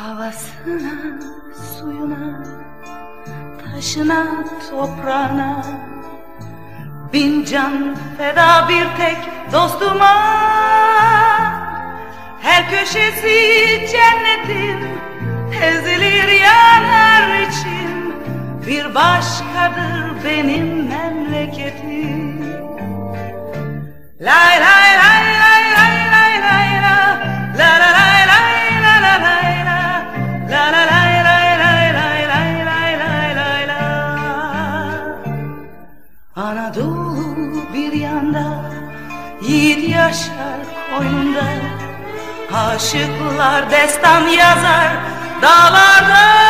Havasına, suyuna, taşına, toprağına bin can feda bir tek dostuma. Her köşesi cennetin ezilir yanar için. Bir başkadır benim memleketim. Lay lay lay lay lay lay lay la la la lay lay la la lay la la la lay lay lay lay lay lay lay lay la. Anadolu bir yanda, yiğit yaşar koynunda. Aşıklar destan yazar dağlarda.